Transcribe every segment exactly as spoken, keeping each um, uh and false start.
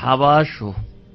xabaashu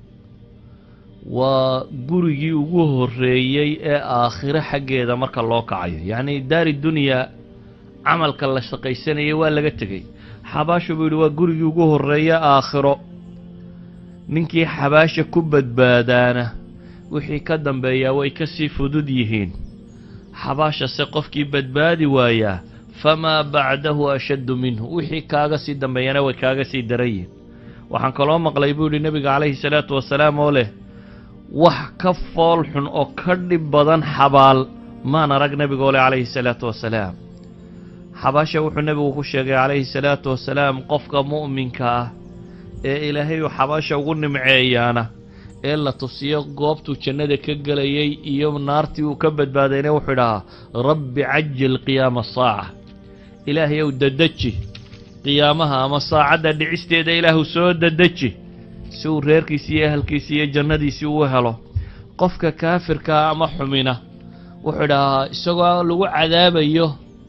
waa gurigii ugu horreeyey ee aakhiro xaggeeda marka loo kacayo yacni daari dunyaa camalka la shaqaysanayay waa laga tegey xabaashu buu yidhi waa gurigii ugu horreeya aakhiro ninkii xabaasha ku badbaadaana wixii ka dambeeyaa way ka sii fudud yihiin xabaashase qofkii badbaadi waayaa famaa bacdahu ashaddu minhu wixii kaaga sii dambeeyana way kaaga sii daran yihiin waxaan kaloo maqlay buu yidhi nebiga calayhi salaatu wasalaam oo leh wax ka fool xun oo ka dhib badan xabaal maan arag nebigoole calayhi salaatu wasalaam xabaasha wuxuu nebigu ku sheegay calayhi salaatu wasalaam qofka mu'minka ah ee ilaahay uu xabaasha ugu nimceeyaana ee la tusiyo goobtuu jannada ka gelayay iyo naartii uu ka badbaadayna wuxuu idhahaa rabbi cajil qiyaama asaaca ilaahay ow dadeji qiyaamaha ama saacadda dhicisteeda ilaahu soo dadeji si uu reerkiisi iyo ahalkiisi iyo jannadiisii uu helo qofka kaafirkaa ama xumina wuxuu idhahaa isagoo lagu cadaabayo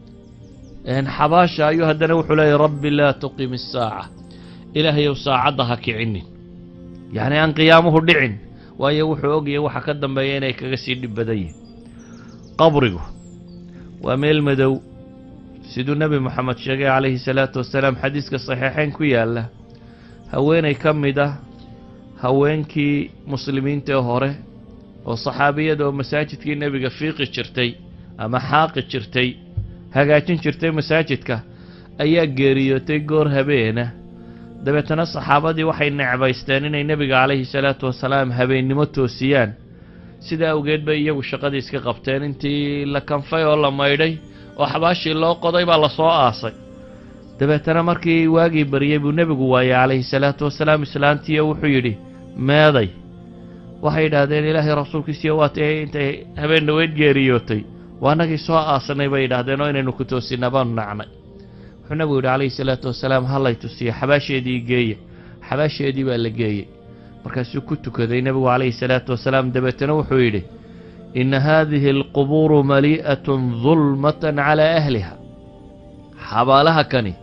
xabaasha ayuu haddana wuxuu leeyahy rabbi laa tuqim isaaca ilaahayow saacadda ha kicinin yacni aan qiyaamuhu dhicin waayo wuxuu ogyahay waxa ka dambeeya inay kaga sii dhib badan yihin qabrigu waa meel madow siduu nebi moxamed sheegay calayhi salaatu wasalaam xadiiska saxiixayn ku yaalla haweenay ka mid ah haweenkii muslimiintae hore oo saxaabiyada oo masaajidkii nebiga fiiqi jirtay ama xaaqi jirtay hagaajin jirtay masaajidka ayaa geeriyootay goor habeena dabeetana saxaabadii waxay necbaysteen inay nebiga calayhi salaatu wasalaam habeennimo toosiyaan sidaa awgeed bay iyagu shaqadii iska qabteen intii la kanfay oo la maydhay oo xabaashii loo qoday baa lasoo aasay dabeetana markii waagii baryey buu nebigu waayey calayhi salaatu wasalaam islaantiiyo wuxuu yidhi meeday waxay yidhaahdeen ilaahay rasuulkiisiiyo waatay intay habeen dhaweyd geeriyootay waa annagii soo aasanay bay yidhaahdeen oo inaynu ku toosinna baanu nacnay wuxuu nebigu yidhi calayhi salaatu wasalaam hallay tusiya xabaasheedii geeya xabaasheedii baa la geeyey markaasuu ku tukaday nebigu calayhi salaatu wasalaam dabeetana wuxuu yidhi inna haadihi alqubuuru malii'atun dulmatan calaa ahliha xabaalaha kani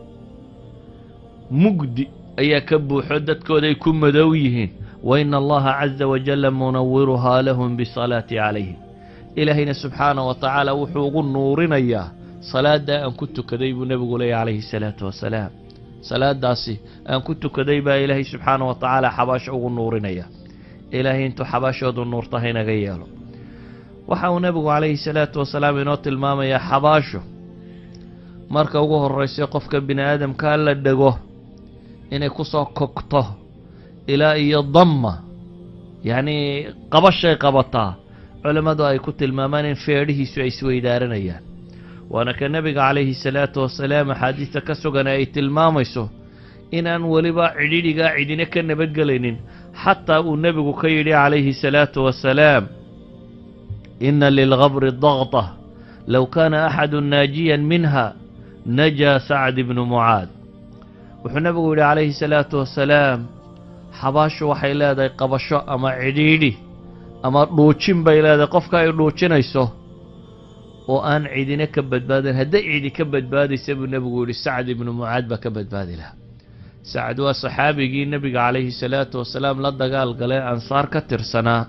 mugdi ayaa ka buuxo dadkooday ku madow yihiin wa ina allaha caza wajalla munawiruhaa lahum bisalaati calayhim ilaahayna subxaana wa tacaala wuxuu ugu nuurinayaa salaaddaa aan ku tukaday buu nebigu leeyahy calayhi salaatu wasalaam salaadaasi aan ku tukaday baa ilaahay subxaana wa tacaala xabaasho ugu nuurinaya ilaahay intuu xabaashoodu nuurta haynaga yeelo waxa uu nebigu calayhi salaatu wasalaam inoo tilmaamayaa xabaasho marka ugu horraysay qofka bini aadamkaa la dhego inay ku soo kogto ilaa iyo damma yacnii qabashay qabataa culammadu ay ku tilmaamaan in feedhihiisu ay isweydaaranayaan waana ka nebiga calayhi salaatu wasalaam axaadiista ka sugan ay tilmaamayso inaan weliba cidhidhigaa cidina ka nabadgelaynin xataa uu nebigu ka yidhi calayhi salaatu wasalaam ina lilgabri daqta low kaana axadu naajiyan minha najaa sacd ibnu mucaad wuxuu nebigu yidhi calayhi salaatu wasalaam xabaashu waxay leedahay qabasho ama cidhiidhi ama dhuujin bay leedahay qofka ay dhuujinayso oo aan cidina ka badbaadin hadday cidi ka badbaadaysa buu nebigu yidhi sacd ibnu mucaad baa ka badbaadi lahaa sacd waa saxaabigii nebiga calayhi salaatu wasalaam la dagaal galee ansaar ka tirsanaa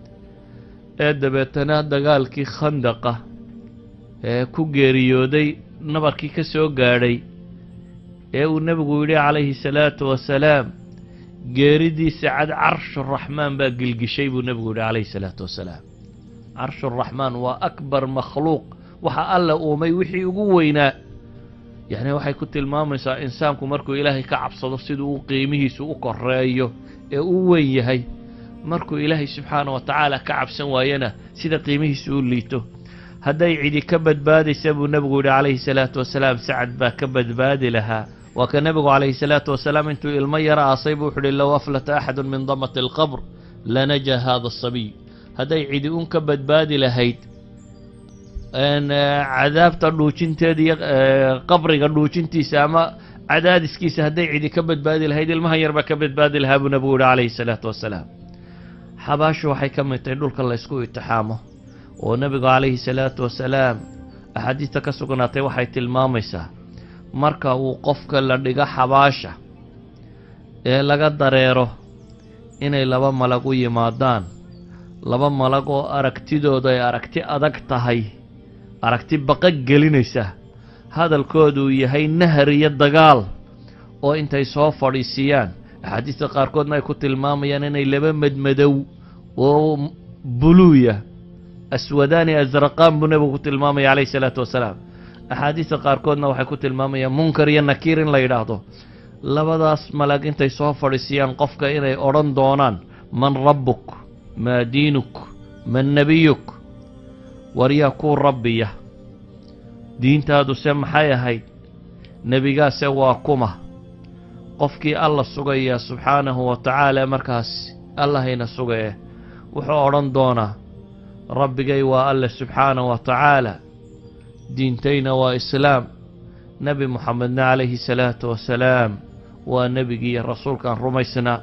ee dabeetana dagaalkii khandaqa ee ku geeriyooday nabarkii ka soo gaadhay ee uu nebigu yidhi calayhi salaatu wasalaam geeridiisa cad carshuraxmaan baa gilgishay buu nebigu yidhi calayhi salaatu wasalaam carshuraxmaan waa akbar makhluuq waxa alla uumay wixii ugu weynaa yacni waxay ku tilmaamaysaa insaanku markuu ilaahay ka cabsado siduu u qiimihiisu u koreeyo ee u weyn yahay markuu ilaahay subxaana wa tacaala ka cabsan waayana sida qiimihiisu u liito hadday cidi ka badbaadaysa buu nebigu yidhi calayhi salaatu wasalaam sacad baa ka badbaadi lahaa waa ka nebigu calayhi salaatu wasalaam intuu ilmo yara aasay buu wuxuu ihi low aflata axadun min damati alqabr lanajaa haada asabiy hadday cidi un ka badbaadi lahayd cadaabta dhuujinteeda iyo qabriga dhuujintiisa ama cadaadiskiisa hadday cidi ka badbaadi lahayd ilmahan yar baa ka badbaadi lahaa buu nebigu yihi calayhi salaatu wasalaam xabaashu waxay ka mid tahay dhulka laysku itixaamo oo nebigu calayhi salaatu wasalaam axaadiista ka sugnaatay waxay tilmaamaysaa marka uu qofka la dhigo xabaasha ee laga dareero inay laba malag u yimaadaan laba malag oo aragtidooda ay aragti adag tahay aragti baqa gelinaysa hadalkoodu yahay nahar iyo dagaal oo intay soo fadhiisiyaan axaadiista qaarkoodna ay ku tilmaamayaan inay laba madmadow oo buluuya aswadaani asraqaan buu nebigu ku tilmaamaya calayhi salaatu wasalaam axaadiista qaarkoodna waxay ku tilmaamayaan munkar iyo nakiir in la yidhaahdo labadaas malag intay soo fadhiisiyaan qofka inay odhan doonaan man rabbuk maa diinuk man nebiyuk war yaa kuu rabbiya diintaaduse maxay ahayd nebigaase waa kuma qofkii alla sugaya subxaanahu wa tacaala markaas allahayna sugee wuxuu odhan doonaa rabbigay waa alle subxaanahu wa tacaala diintayna waa islaam nebi moxamedna calayhi salaatu wasalaam waa nebigii rasuulkaan rumaysnaa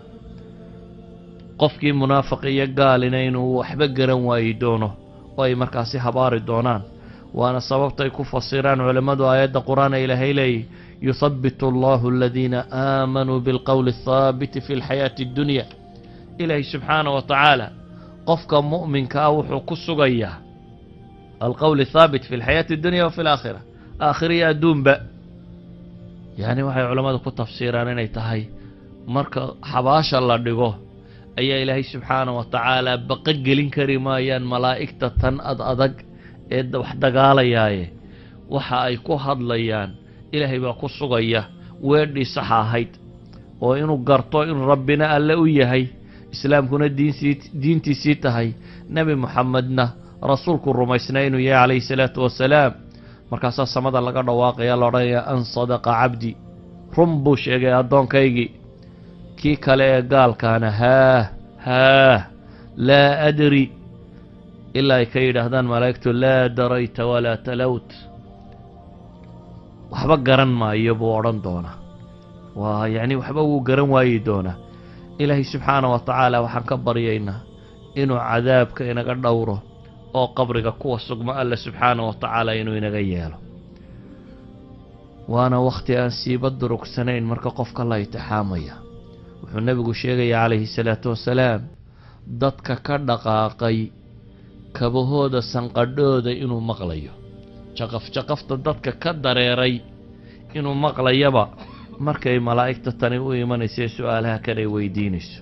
qofkii munaafiq iyo gaalina inuu waxba garan waayi doono oo ay markaasi habaari doonaan waana sababtay ku fasiraan culammadu aayadda qur-aan ee ilaahay leeyahy yuhabbitu allahu aladiina aamanuu bilqowli athaabiti fi lxayaati addunya ilaahay subxaanahu wa tacaala qofka mu'minka ah wuxuu ku sugayaa alqowl athaabit fi lxayaati addunya wa fi alaakhira aakhiriya adduunba yacni waxay culammadu ku tafsiiraan inay tahay marka xabaasha la dhigo ayaa ilaahay subxaanahu wa tacaala baqa gelin kari maayaan malaa'igta tan ad adag ee wax dagaalayaaye waxa ay ku hadlayaan ilaahay baa ku sugaya weedhii saxa ahayd oo inuu garto inuu rabbina alle u yahay islaamkuna diinsii diintiisii tahay nebi moxamedna rasuulku rumaysnaa inuu yahay calayhi salaatu wasalaam markaasaa samada laga dhawaaqaya la odhanayaa an sadaqa cabdi run buu sheegay addoonkaygii kii kale ee gaalkaana haah haah laa adri ilaa ay ka yidhaahdaan malaa'igtu laa darayta walaa talowt waxba garan maayo buu odhan doonaa waa yacni waxba wuu garan waayi doonaa ilaahay subxaana wa tacaala waxaan ka baryaynaa inuu cadaabka inaga dhowro oo qabriga kuwa sugma alle subxaana wa tacaala inuu inaga yeelo waana wakhti aan siiba durugsanayn marka qofka la itixaamaya wuxuu nebigu sheegaya calayhi salaatu wasalaam dadka ka dhaqaaqay kabahooda sanqadhooda inuu maqlayo jaqaf jaqafta dadka ka dareeray inuu maqlayaba markay malaa'igta tani u imanaysa su-aalaha kan ay weydiinayso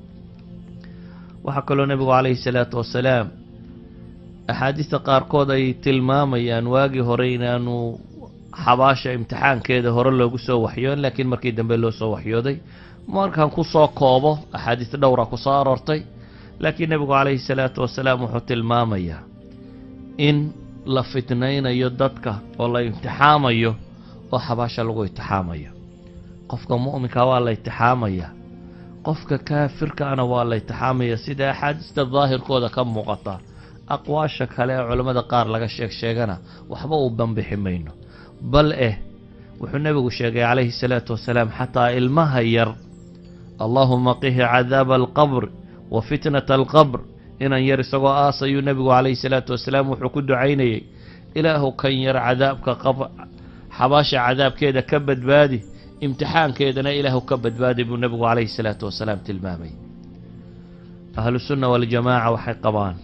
waxaa kaloo nebigu calayhi salaatu wasalaam axaadiista qaarkood ay tilmaamayaan waagii hore inaanu xabaasha imtixaankeeda hore loogu soo waxyoon laakiin markii dambe loo soo waxyooday markaan ku soo koobo axaadiis dhowra ku soo aroortay laakiin nebigu calayhi salaatu wasalaam wuxuu tilmaamayaa in la fitnaynayo dadka oo la imtixaamayo oo xabaasha lagu imtixaamayo qofka mu'minka waa la imtixaamaya qofka kaafirkaana waa la imtixaamaya sida axaadiista daahirkooda ka muuqata aqwaasha kale ee culammada qaar laga sheeg sheegana waxba uu banbixi mayno bal eh wuxuu nebigu sheegay calayhi salaatu wasalaam xataa ilmaha yar allaahuma qihi cadaaba alqabr wa fitnata alqabr inan yar isagoo aasayuu nebigu calayhi salaatu wasalaam wuxuu ku ducaynayey ilaahu kan yar cadaabka xabaasha cadaabkeeda ka badbaadi imtixaankeedana ilaahu ka badbaadi buu nebigu calayhi salaatu wasalaam tilmaamay ahlusunna waljamaaca waxay qabaan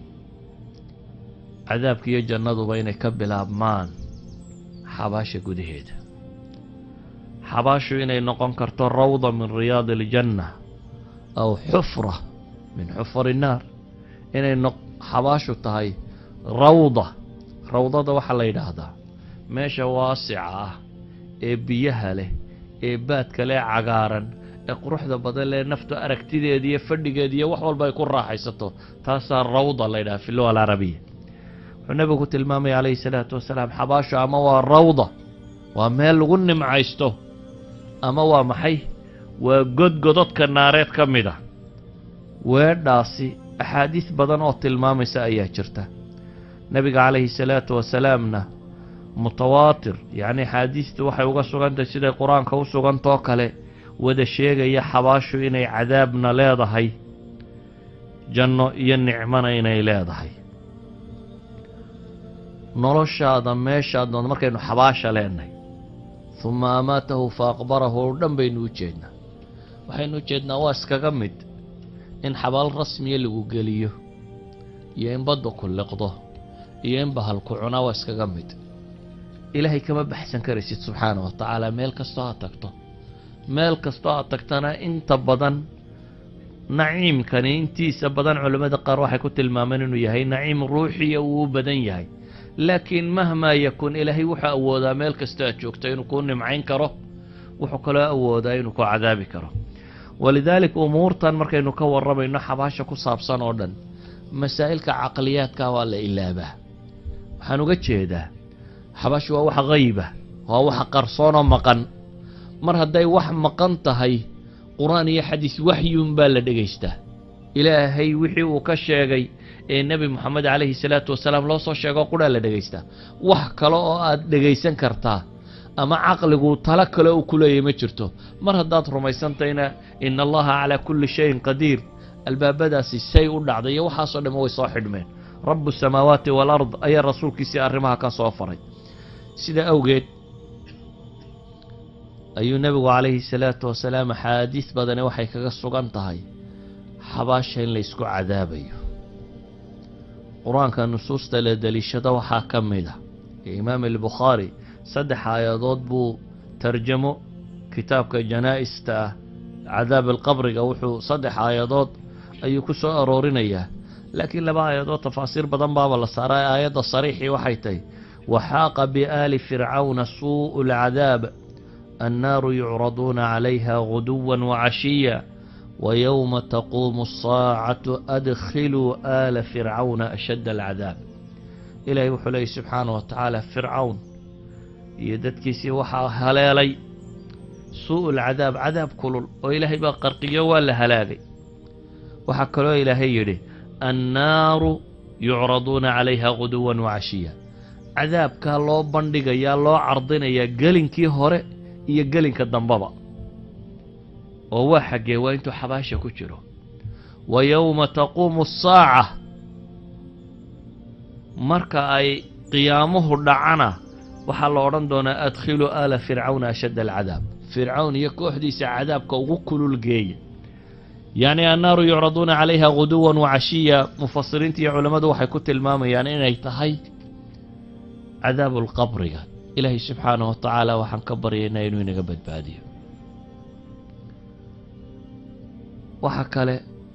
cadaabka iyo jannaduba inay ka bilaabmaan xabaasha gudaheeda xabaashu inay noqon karto rawda min riyaadi aljanna aw xufra min xufari innaar inay xabaashu tahay rawda rawdada waxaa la yidhaahdaa meesha waasica ah ee biyaha leh ee baadka leh cagaaran ee quruxda badan leh naftu aragtideeda iyo fadhigeeda iyo wax walba ay ku raaxaysato taasaa rawda la yidhaha fi luga alcarabiya wuxuu nebigu ku tilmaamaya calayhi salaatu wasalaam xabaashu ama waa rawda waa meel lagu nimcaysto ama waa maxay waa godgododka naareed ka mid a weedhaasi axaadiis badan oo tilmaamaysa ayaa jirta nebiga calayhi salaatu wasalaamna mutawaatir yacni axaadiistu waxay uga sugantahay siday qur-aanka u sugantoo kale wada sheegaya xabaashu inay cadaabna leedahay janno iyo nicmona inay leedahay noloshaada meeshaadna markaynu xabaasha leenahay uma amaatahu fa aqbarahu oo dhan baynu u jeednaa waxaynu u jeednaa waa iskaga mid in xabaal rasmiya lagu geliyo iyo in badda ku liqdo iyo in bahal ku cunaa waa iskaga mid. ilaahay kama baxsan karaysid subxaana wa tacaala meel kastoo aad tagto meel kastoo aad tagtana inta badan naciimkani intiisa badan culimmada qaar waxay ku tilmaameen inuu yahay naciim ruuxiya uu u badan yahay, laakiin mahmaa yakun ilaahay wuxuu awoodaa meel kastoo aad joogto inuu kuu nimcayn karo, wuxuu kaloo awoodaa inuu ku cadaabi karo. walidaalika umuurtan markaynu ka warramayno xabaasha ku saabsan oo dhan masaa'ilka caqliyaadka waa la ilaabaa. waxaan uga jeedaa xabaashu waa wax qayba, waa wax qarsoonoo maqan. mar hadday wax maqan tahay qur'aan iyo xadiis waxyuun baa la dhegaystaa. ilaahay wixii uu ka sheegay ee nebi moxamed calayhi salaatu wasalaam loo soo sheego qudhaa la dhegaystaa. wax kale oo aad dhegaysan kartaa ama caqligu talo kale uu ku leeyahay ma jirto. mar haddaad rumaysantayna ina allaha calaa kulli shayin qadiir, albaabadaasi say u dhacday iyo waxaasoo dhamma way soo xidhmeen. rabu samaawaati walard ayaa rasuulkiisii arrimaha ka soo faray. sida awgeed ayuu nebigu calayhi salaatu wasalaam axaadiis badani waxay kaga sugan tahay xabaasha in la ysku cadaabayo. qur-aanka nusuusta la deliishada waxaa ka mid a imaam albukhaari saddex aayadood buu tarjamo kitaabka janaa'ista ah cadaab alqabriga wuxuu saddex aayadood ayuu ku soo aroorinayaa, laakiin laba aayadood tafaasiir badan baaba la saaray. aayadda sariixii waxay tahay waxaaqa biaali fircawna suu'u lcadaab annaaru yucraduuna calayha guduwan wacashiya wayowma taquumu asaacatu adkhiluu aala fircawna ashadda alcadaab. ilaahay wuxuu leeyay subxaana wa tacaala fircawn iyo dadkiisii waxaa haleelay suu'u lcadaab, cadaab kulul oo ilaahay baa qarqiyo waa la halaagay. waxaa kaloo ilaahay yidhi annaaru yucraduuna calayha guduwan wacashiya, cadaabkaa loo bandhigayaa loo cardinayaa gelinkii hore iyo gelinka dambaba. oo waa xaggee? waa intuu xabaasha ku jiro. wa yowma taquumu asaaca, marka ay qiyaamuhu dhacana waxaa la odhan doonaa adkhiluu aala fircawna ashadda alcadaab, fircawn iyo kooxdiisa cadaabka ugu kulul geeya. yacni annaaru yucraduuna calayha guduwan wacashiya, mufasiriinta iyo culammadu waxay ku tilmaamayaan inay tahay cadaabu lqabriga. ilaahay subxaanahu wa tacaala waxaan ka baryaynaa inuu inaga badbaadiyo. waxa kale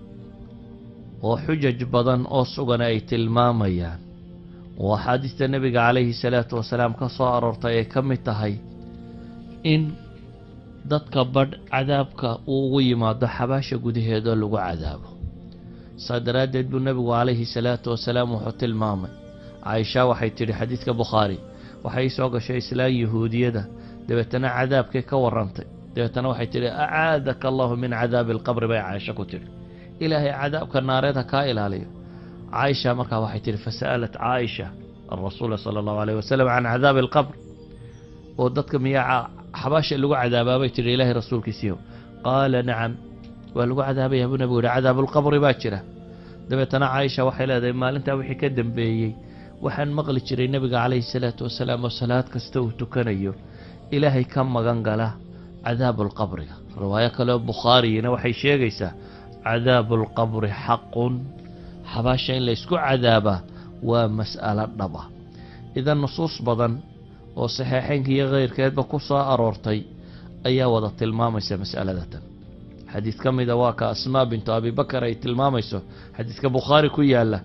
oo xujaj badan oo sugan ay tilmaamayaan oo axaadiista nebiga calayhi salaatu wasalaam ka soo aroortay ay ka mid tahay in dadka badh cadaabka uu ugu yimaado xabaasha gudaheeda lagu cadaabo. saa daraaddeed buu nebigu calayhi salaatu wasalaam wuxuu tilmaamay, caaisha waxay tidhi xadiidka bukhaari, waxay soo gashay islaan yahuudiyada, dabeetana cadaabkay ka warrantay. dabeetana waxay tidhi acaadaka allahu min cadaabi alqabri bay caaisha ku tidhi, ilaahay cadaabka naareed ha kaa ilaaliyo. caaisha markaa waxay tidhi fasa'alat caaisha alrasuula sala allahu alayh wasalam can cadaabi alqabr, oo dadka miyaa xabaasha lagu cadaabaabay tidhi ilaahay rasuulkiisiiyo. qaala nacam, waa lagu cadaabayaa buu nebigu yihi, cadaabulqabri baa jira. dabeetana caaisha waxay leedahay maalintaa wixii ka dambeeyey waxaan maqli jiray nebiga calayhi salaatu wasalaam oo salaad kasta uu tukanayo ilaahay ka magan gala cadaabulqabriga. riwaayo kaleo bukhaariyina waxay sheegaysaa cadaabulqabri xaqun, xabaasha in la ysku cadaabaa waa mas'alo dhab ah. idan nusuus badan oo saxiixeynka iyo keyrkeedba ku soo aroortay ayaa wada tilmaamaysa mas'aladatan. xadiid ka mida waa ka asmaa bintu abibakar ay tilmaamayso, xadiidka bukhaari ku yaalla.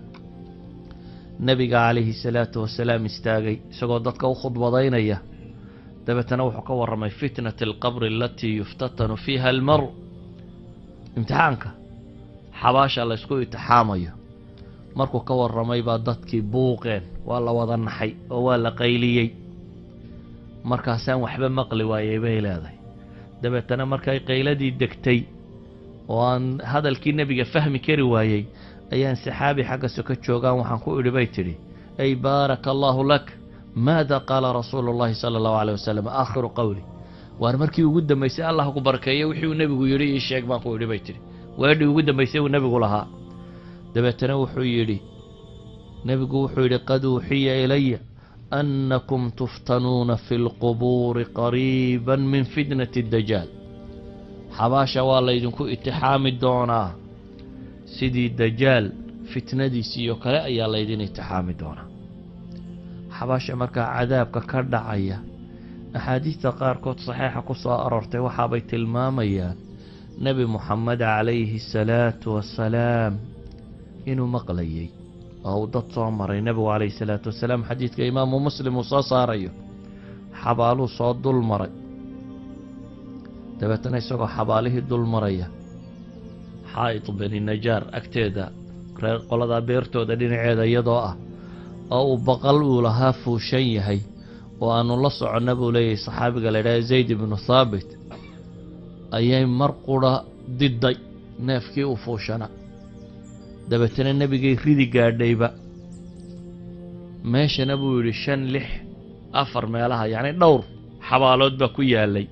nebiga calayhi salaatu wasalaam istaagay isagoo dadka u khudbadaynaya, dabeetana wuxuu ka warramay fitnati alqabri alatii yuftatanu fiiha almaru, imtixaanka xabaasha la ysku itixaamayo. markuu ka warramay baa dadkii buuqeen, waa la wada naxay oo waa la qayliyey. markaasaan waxba maqli waayey bay leedahay. dabeetana markay qayladii degtay oo aan hadalkii nebiga fahmi kari waayey ayaan saxaabi xagga soka joogaan waxaan ku idhi bay tidhi ay baaraka allaahu lak maada qaala rasuulu llahi sala allahu alayh wasalam aakhiru qowli, waar markii ugu dambaysay allah ku barakeeyo wixii uu nebigu yidhi ii sheeg baan ku idhi bay tidhi, weedhii ugu dambaysay uu nebigu lahaa. dabeetana wuxuu yidhi nebigu wuxuu yidhi qad uuxiya ilaya annakum tuftanuuna fi lqubuuri qariiban min fitnati dajaal, xabaasha waa laydinku itixaami doonaa sidii dajaal fitnadiisii oo kale ayaa laydin itixaami doonaa. xabaasha markaa cadaabka ka dhacaya axaadiista qaarkood saxiixa ku soo aroortay waxaabay tilmaamayaan nebi moxamed calayhi salaatu wassalaam inuu maqlayay oo uu dad soo maray. nebigu calayhi salaatu wasalaam xadiidka imaamu muslim uu soo saarayo xabaaluu soo dul maray, dabeetana isagoo xabaalihii dul maraya xaa'id bani najaar agteeda reer qoladaa beertooda dhinaceeda iyadoo ah oo uu baqal uu lahaa fuushan yahay oo aanu la soconna buu leeyahay saxaabiga la idhaha zayd ibnu thaabit, ayay mar qura diday neefkii u fuushana. dabeetana nebigay ridi gaadhayba meeshana buu yidhi shan lix afar meelaha yacni dhowr xabaalood baa ku yaalay.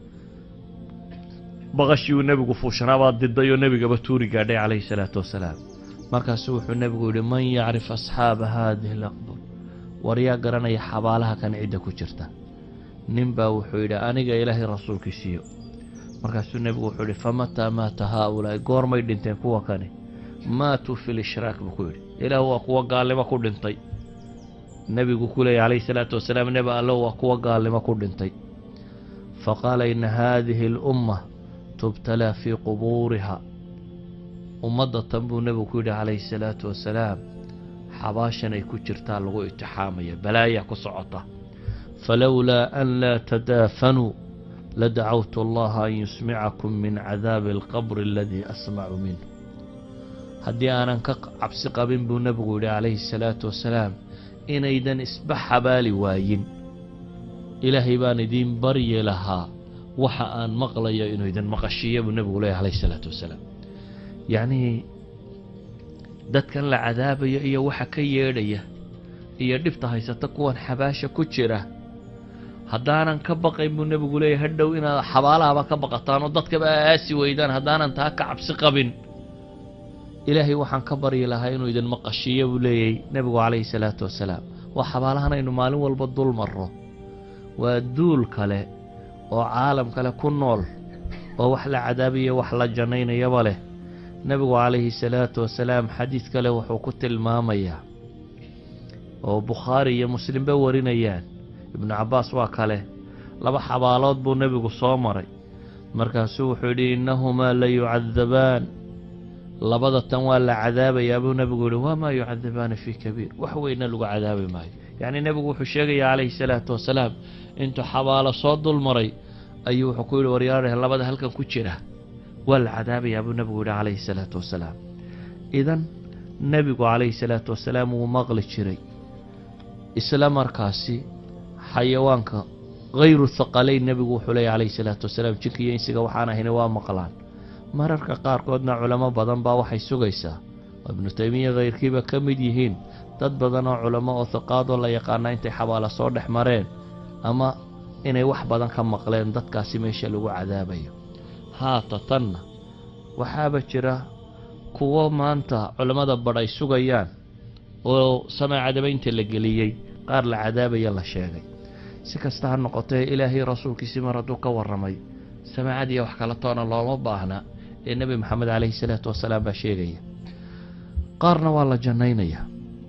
baqashii uu nebigu fuushanaa baa diday oo nebigaba tuuri gaadhay calayhi salaatu wassalaam. markaasuu wuxuu nebigu yidhi man yacrif asxaaba haadihi alaqbur, war yaa garanaya xabaalaha kan cidda ku jirta. nin baa wuxuu yidhi aniga ilaahay rasuulkiisiiyo. markaasuu nebigu wuxuu yidhi famataa maata haaulaa'i, goormay dhinteen kuwa kani? maatuu fi lishraak buu ku yidhi, ilaah waa kuwa gaalnimo ku dhintay. nebigu ku leeyay calayhi salaatu wasalaam nebi allo waa kuwa gaalnimo ku dhintay. faqaala ina haadihi alumma tubtalaa fii qubuuriha, ummadda tan buu nebigu ku yidhi calayhi salaatu wasalaam xabaashan ay ku jirtaa lagu itixaamaya, balaayaa ku socota. falowlaa an laa tadaafanuu ladacawtu allaha an yusmicakum min cadaabi alqabri aladii asmacu minhu. haddii aanan ka cabsi qabin buu nebigu yidhi calayhi salaatu wasalaam inaydan isba xabaali waayin, ilaahay baan idiin baryi lahaa waxa aan maqlayo inuu idin maqashiiya buu nebigu leeyahy calayhi salaatu wasalaam. yacnii dadkan la cadaabayo iyo waxa ka yeedhaya iyo dhibta haysata kuwan xabaasha ku jira haddaanan ka baqayn buu nebigu leeyahy hadhow inaad xabaalahaba ka baqataan oo dadkaba aasi weydaan, haddaanan taa ka cabsi qabin ilaahay waxaan ka baryi lahaa inuu idin maqashiiyo buu leeyahy nebigu calayhi salaatu wasalaam. waa xabaalahan aynu maalin walba dul marro, waa duul kale oo caalam kale ku nool oo wax la cadaabayo wax la jannaynayaba leh. nebigu calayhi salaatu wasalaam xadiid kale wuxuu ku tilmaamayaa oo bukhaari iyo muslimba warinayaan, ibnu cabbaas waa kale, laba xabaalood buu nebigu soo maray. markaasuu wuxuu yidhi innahumaa la yucadabaan, labada tan waa la cadaabayaa buu nebigu yidhi wamaa yucadabaani fii kabiir, wax weyna lagu cadaabi maayo. yacnii nebigu wuxuu sheegaya calayhi salaatu wasalaam intuu xabaalo soo dul maray ayuu wuxuu ku yidhi waryaareh labada halkan ku jira waa la cadaabayaa buu nebigu yidhi calayhi salaatu wasalaam. idan nebigu calayhi salaatu wasalaam wuu maqli jiray, isla markaasi xayawaanka hayru thaqalayn nebigu wuxuu leeyahy calayhi salaatu wasalaam jinka iyo insiga waxaan ahayna waa maqlaan. mararka qaarkoodna culamo badan baa waxay sugaysaa oo ibnu taymiya hayrkiiba ka mid yihiin dad badan oo culamo oo hiqaadoo la yaqaana intay xabaalo soo dhex mareen ama inay wax badan ka maqleen dadkaasi meesha lagu cadaabayo. haata tanna waxaaba jira kuwo maanta culammada badh ay sugayaan oo samee cadabaynta la geliyey qaar la cadaabaya la sheegay. si kasta ha noqotee ilaahay rasuulkiisii mar hadduu ka warramay samaacad iyo wax kala toona looma baahna ee nebi moxamed calayhi salaatu wasalaam baa sheegaya. qaarna waa la jannaynayaa,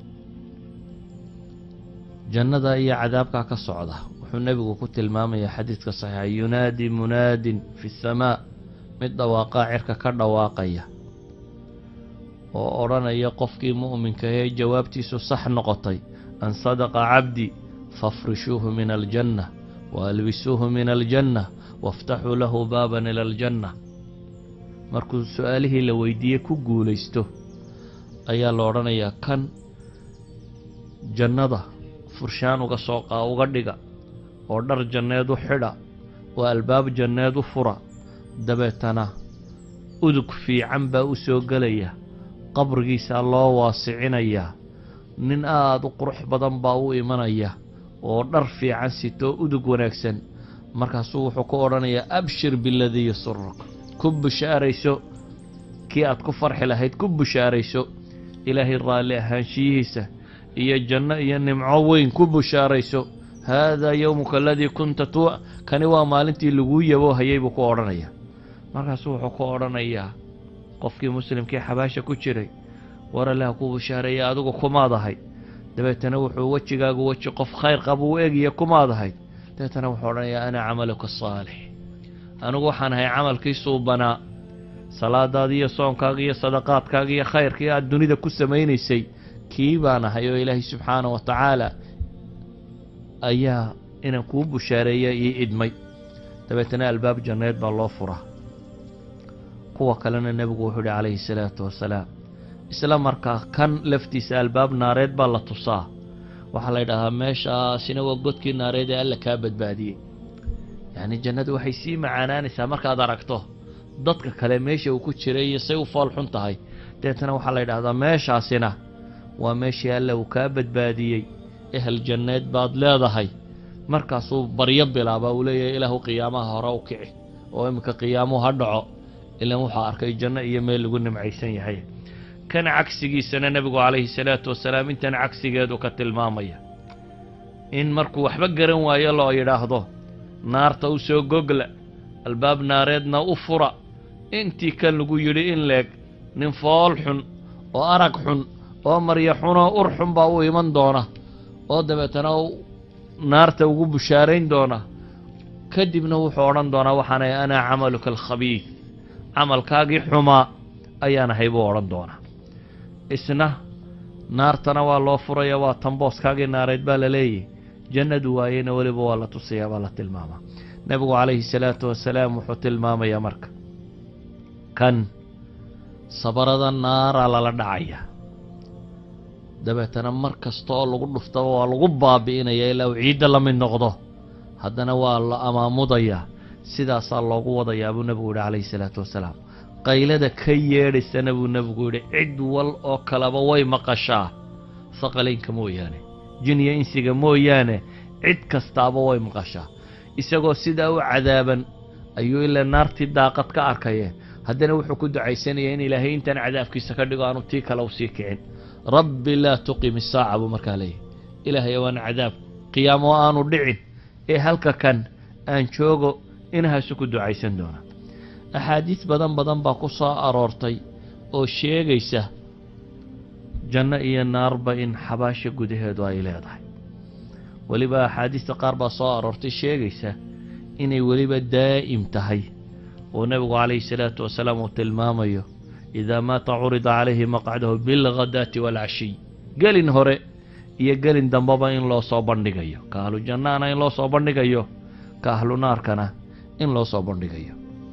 jannada iyo cadaabkaa ka socda. wuxuu nebigu ku tilmaamayaa xadiidka saxiixa yunaadi munaadin fi asamaa, mid dhawaaqaa cirka ka dhawaaqaya oo odhanaya qofkii mu'minka ee jawaabtiisu sax noqotay an sadaqa cabdi fafrishuuhu min aljanna waalbisuuhu min aljanna waftaxuu lahu baaban ila aljanna. markuu su-aalihii la weydiiyey ku guulaysto ayaa la odhanayaa kan jannada furshaan uga soo qaa uga dhiga oo dhar janneed u xidha oo albaab janneed u fura, dabeetana udug fiican baa u soo gelaya, qabrigiisaa loo waasicinayaa, nin aada u qurux badan baa u imanaya oo dhar fiican sitoo udug wanaagsan. markaasuu wuxuu ku odhanayaa abshir biladii yasuruk, ku bushaarayso kii aad ku farxi lahayd, ku bushaarayso ilaahay raalli ahaanshiyihiisa iyo janno iyo nimco weyn ku bushaarayso. haadaa yowmuka aladii kunta tu kani waa maalintii laguu yaboo hayay buu ku odhanayaa. markaasuu wuxuu ku odhanayaa qofkii muslimkii xabaasha ku jiray war allaha kuu bushaareeya adigu kumaad ahayd dabeetana wuxuu wejigaagu weji qof khayr qaba u eegaya kumaad ahayd dabeetana wuxuu odhanayaa ana camaluka saalix anigu waxaan ahay camalkii suubanaa salaadaada iyo soonkaaga iyo sadaqaadkaaga iyo khayrkii aad dunida ku samaynaysay kii baan ahay oo ilaahay subxaana wa tacaala ayaa inaan kuu bushaareeya ii idmay dabeetana albaab janneed baa loo furaa kuwa kalena nebigu wuxuu ihi calayhi salaatu wasalaam isla markaa kan laftiisa albaab naareed baa la tusaa waxaa la yidhaahaa meeshaasina waa godkii naareed ee alla kaa badbaadiyey yacni jannadu waxay sii macaanaanaysaa markaad aragto dadka kale meesha uu ku jiray iyo say u fool xun tahay deetana waxaa la yidhaahdaa meeshaasina waa meeshii alla uu kaa badbaadiyey ehel janneed baad leedahay markaasuu baryo bilaabaa uu leeyahay ilaahu qiyaamaha hore u kici oo iminka qiyaamuhu ha dhaco ilaan wuxuu arkay janno iyo meel lagu nimcaysan yahay kan cagsigiisana nebigu calayhi salaatu wasalaam intan cagsigeedu ka tilmaamaya in markuu waxba garan waayo loo yidhaahdo naarta u soo gogla albaab naareedna u fura intii kan lagu yidhi in leeg nin fool xun oo arag xun oo marya xunoo ur xun baa u iman doona oo dabeetana naarta ugu bushaarayn doona kadibna wuxuu odhan doonaa waxaanay anaa camaluka alkhabiid camalkaagii xumaa ayaan ahay buu odhan doonaa isna naartana waa loo furaya waa tambooskaagii naareed baa la leeyahy jannadu waayeyna weliba waa la tusayaa baa la tilmaamaa nebigu calayhi salaatu wasalaam wuxuu tilmaamayaa marka kan sabarada naara lala dhacaya dabeetana mar kasta oo lagu dhuftaba waa lagu baabi'inaya ilaa uu ciidda la mid noqdo haddana waa la amaamudayaa sidaasaa loogu wadayaa buu nebigu yidhi calayhi salaatu wasalaam qaylada ka yeedhaysana buu nebigu yidhi cid wal oo kaleba way maqashaa saqalaynka mooyaane jiniya insiga mooyaane cid kastaaba way maqashaa isagoo sidaa u cadaaban ayuu ilaa naartii daaqad ka arkaya haddana wuxuu ku ducaysanayaa in ilaahay intaan cadaabkiisa ka dhigo aanu tii kale u sii kicin rabbi laa tuqim isaaca buu markaa leeyahy ilaahay waana cadaab qiyaamo aanu dhicin ee halka kan aan joogo inahaasu ku ducaysan doona axaadiis badan badan baa ku soo aroortay oo sheegaysa janno iyo naarba in xabaasha gudaheedu ay leedahay weliba axaadiista qaar baa soo aroortay sheegaysa inay weliba daa'im tahay oo nebigu calayhi salaatu wasalaam uu tilmaamayo idaa maata curida calayhi maqcadahu bilghadaati waalcashiy gelin hore iyo gelin dambaba in loo soo bandhigayo ka ahlu jannahana in loo soo bandhigayo ka ahlu naarkana in loo soo bandhigayo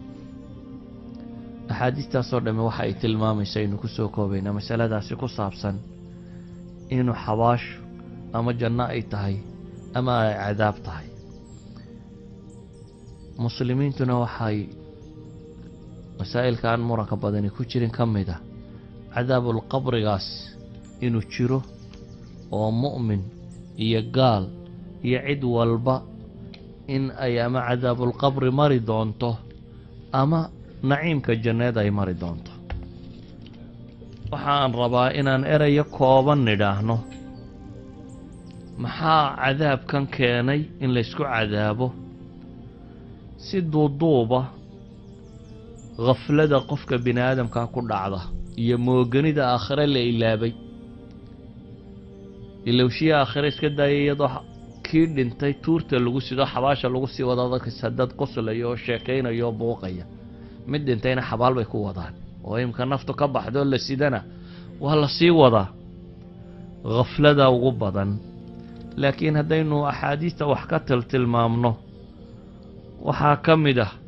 axaadiistaasoo dhamme waxa ay tilmaamaysa aynu ku soo koobaynaa masaladaasi ku saabsan inuu xabaashu ama janno ay tahay ama ay cadaab tahay muslimiintuna waxay masaa'ilka aan muranka badani ku jirin ka mid ah cadaabulqabrigaas inuu jiro oo mu'min iyo gaal iyo cid walba in ay ama cadaabulqabri mari doonto ama naciimka janneed ay mari doonto waxaan rabaa inaan erayo kooban nidhaahno maxaa cadaabkan keenay in laysku cadaabo si duuduuba khaflada qofka bini aadamkaa ku dhacda iyo mooganida aakhire la ilaabay ilowshiya aakhire iska daaya iyadoo kii dhintay tuurta lagu sido xabaasha lagu sii wada dadkasa dad qoslaya oo sheekaynaya oo buuqaya mid dhintayna xabaal bay ku wadaan oo imka naftu ka baxdo la sidana waa la sii wadaa khaflada ugu badan laakiin haddaynu axaadiista wax ka tiltilmaamno waxaa ka mid ah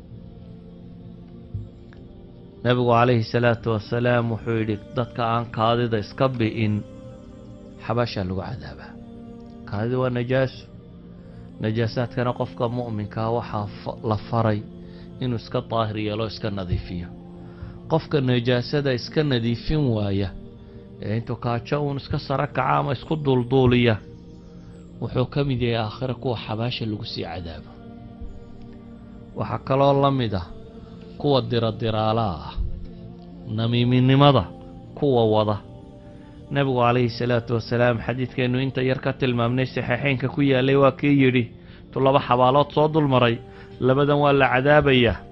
nebigu calayhi salaatu wasalaam wuxuu yidhi dadka aan kaadida iska bi'in xabaashaa lagu cadaabaa kaadida waa najaaso najaasaadkana qofka mu'minkaa waxaa la faray inuu iska daahir yeelo iska nadiifiyo qofka najaasada iska nadiifin waaya ee intuu kaajo uun iska sara kaca ama isku duulduuliya wuxuu ka mid yahay aakhira kuwa xabaasha lagu sii cadaabo waxaa kaloo la mid ah kuwa diradiraalaha ah namiiminimada kuwa wada nebigu calayhi salaatu wasalaam xadiidkeennu inta yar ka tilmaamnay saxiixeynka ku yaalay waa kii yidhi tu laba xabaalood soo dulmaray labadan waa la cadaabayaa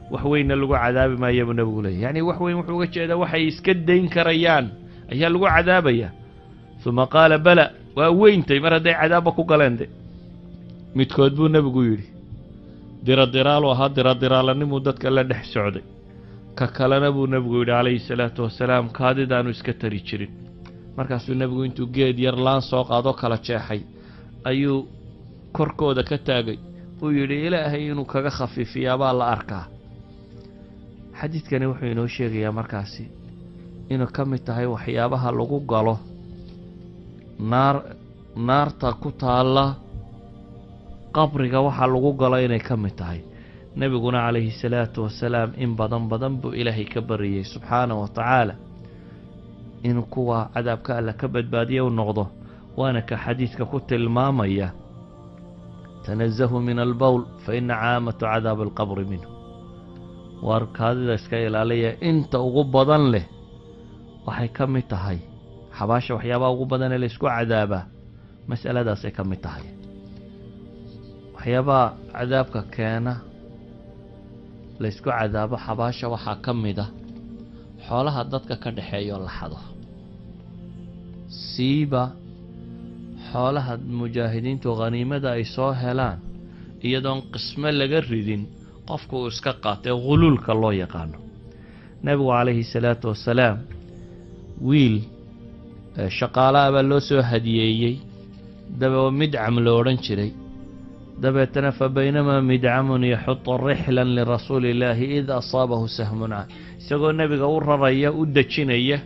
وحوين لغو عذاب ما يبنى بقوله يعني وحوين وحوين كذا وحي يسكدين كريان أيها لغو عذابيا ثم قال بلى وين تي مرة دي عذابك وقالين دي متكودبون نبقو يري دير الدرال وهاد دير الدرال نمودتك اللي دح سعودي ككلا نبو نبقو يري عليه الصلاة والسلام كادي دانو اسكتري تشرين markaasuu nabigu intuu geed yar laan soo qaado kala jeexay ayuu korkooda ka taagay uu yidhi ilaahay inuu kaga khafiifiyaa baa la arkaa xadiidkani wuxuu inoo sheegayaa markaasi inuu ka mid tahay waxyaabaha lagu galo naar naarta ku taalla qabriga waxa lagu galo inay ka mid tahay nabiguna calayhi salaatu wasalaam in badan badan buu ilaahay ka bariyey subxaanahu wa tacaala in kuwa cadaabka alla ka badbaadiya u noqdo waana ka xadiidka ku tilmaamaya tanazahu min albawl fa ina caamatu cadaab alqabri minhu waar kaadida iska ilaaliya inta ugu badan leh waxay ka mid tahay xabaasha waxyaabaha ugu badan ee la isku cadaabaa mas'aladaasay ka mid tahay waxyaabaha cadaabka keena la isku cadaabo xabaasha waxaa ka mid ah xoolaha dadka ka dhaxeeyo la xado siiba xoolaha mujaahidiintu qaniimada ay soo helaan iyadoon qismo laga ridin qofku uu iska qaatay quluulka loo yaqaano nabigu calayhi salaatu wasalaam wiil shaqaalaha baa loo soo hadiyeeyey daba midcam lo odhan jiray dabeetana fa baynamaa midcamun yaxutu rixlan lirasuuli illaahi id asaabahu sahmun can isagoo nebiga u raraya u dejinaya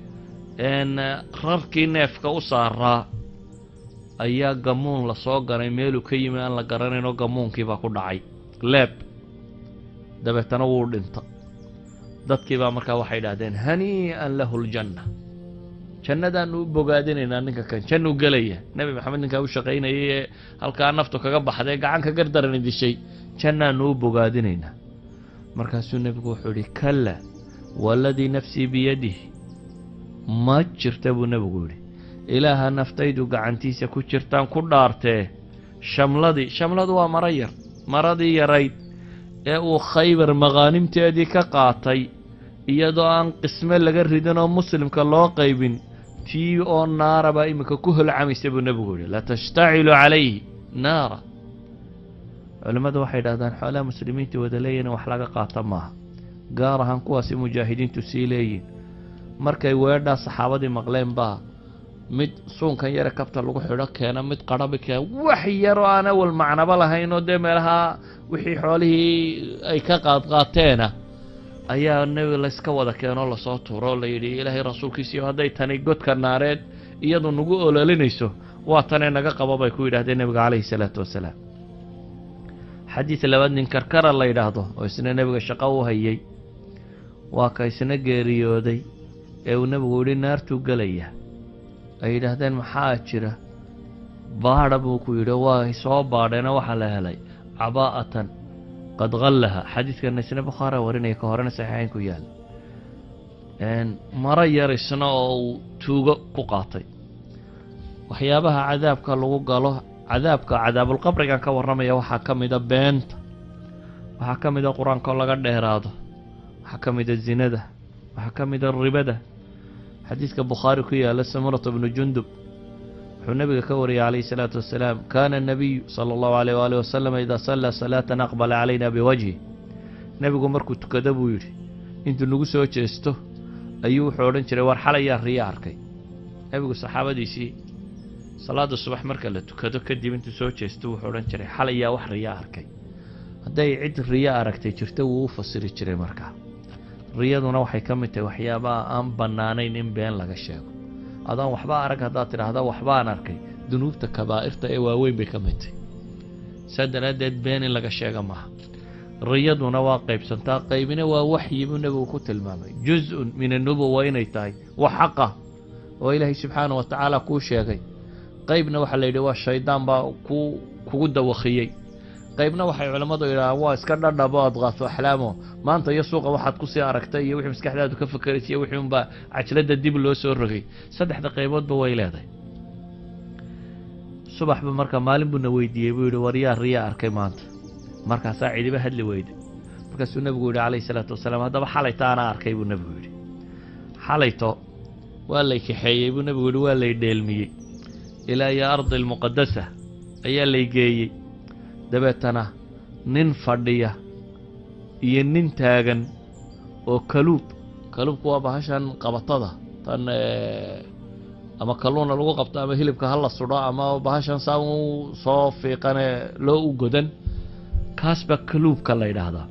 n rarkii neefka u saaraa ayaa gamuun lasoo ganay meeluu ka yimi aan la garanaynoo gamuunkiibaa ku dhacay leeb dabeetana wuu dhinta dadkiibaa markaa waxay idhahdeen hanii'an lahu ljanna jannadaanu u bogaadinaynaa ninka kan jannuu gelaya nebi maxamed ninkaa u shaqaynayay ee halkaa naftu kaga baxday gacan ka gardarani dishay jannaanu u bogaadinaynaa markaasuu nebigu wuxuu idhi kalla waladii nafsii biyadihi ma jirta buu nebigu yidhi ilaaha naftaydu gacantiisa ku jirtaan ku dhaartee shamladii shamladu waa maro yar maradii yarayd ee uu khaybar maqaanimteedii ka qaatay iyadoo aan qisme laga ridin oo muslimka loo qaybin tii oo naara baa iminka ku holcamaysa buu nebigu yidhi latashtacilu calayhi naara culimmadu waxay idhahdaan xoolaha muslimiinta wada leeyihin wax laga qaata maaha gaar ahaan kuwaasi mujaahidiintu sii leeyihin markay weedhaa saxaabadii maqleen baa mid suunkan yare kabta lagu xidho keena mid qarabi keena wax yaroo aan awal macnaba lahayn oo dee meelaha wixii xoolihii ay ka qaadqaateena ayaa nebi layska wada keenoo lasoo tuuro la yidhi ilaahay rasuulkiisiiyo hadday tani godka naareed iyadu nagu ololinayso waa tanee naga qabo bay ku yidhahdeen nebiga calayhi salaatu wasalaam xadiid labaad nin karkara la yidhaahdo oo isna nebiga shaqo u hayay waa ka isna geeriyooday ee uu nebigu yidhi naartuu gelaya ay yidhaahdeen maxaa jira baadha buu ku yidhi waa soo baadheena waxaa la helay cabaa'atan qad qallaha xadiidkana isna bukhaara warinaya ka horena saxiixayn ku yaal maro yar isna oo uu tuugo ku qaatay waxyaabaha cadaabka lagu galo cadaabka cadaabulqabrigan ka warramaya waxaa ka mida beenta waxaa ka mida qur-aankoo laga dheeraado waxaa ka mida zinada waxaa ka mida ribada xadiidka bukhaari ku yaala samurata bnu jundub wuxuu nabiga ka wariyay calayhi salaatu wasalaam kaana anabiyu sala allahu alayh waali wasalam idaa sallaa salaatan aqbala calayna biwajhi nebigu markuu tukado buu yidhi intuu nagu soo jeesto ayuu wuxuu odhan jiray war xalayaa riya arkay nebigu saxaabadiisii salaada subax marka la tukado kadib intuu soo jeesto wuxuu odhan jiray xalayaa wax riya arkay hadday cid riya aragtay jirto wuu u fasiri jiray markaa riyaduna waxay ka mid tahay waxyaabaha aan bannaanayn in been laga sheego adaan waxba arag haddaad tidhaahda waxbaan arkay dunuubta kabaa'irta ee waaweyn bay ka mid tahay saa daraaddeed been in laga sheega maaha riyaduna waa qaybsantaa qaybina waa waxyi buu nebigu ku tilmaamay juz-un min annubuwa inay tahay wax xaqa oo ilaahay subxaana wa tacaala kuu sheegay qaybna waxaa la yidhi waa shaydaan baa ku kugu dawakhiyey qaybna waxay culammadu yidhahaan waa iska dhadhabo adqaasu axlaamo maanta iyo suuqa waxaad kusii aragtay iyo wixii maskaxdaadu ka fakeraysa iyo wixii unbaa cajladda dib loo soo rogay saddexda qayboodba way leedahay subaxba marka maalin buuna weydiiyey buu yidhi war yaa riyaa arkay maanta markaasaa cidiba hadli weyday markaasuu nebigu yidhi calayhi salaatu wasalaam haddaba xalayta anaa arkay buu nebigu yidhi xalayto waa lay kaxeeyey buu nebigu yidhi waa lay dheelmiyey ilaa iyo ardi almuqadasa ayaa lay geeyey dabeetana nin fadhiya iyo nin taagan oo kaluub kaluubku waa bahashan qabatada tan ama kalluuna lagu qabto ama hilibka ha la sudho ama bahashan saa u soo fiiqane loo u godan kaas baa kaluubka la yidhaahdaa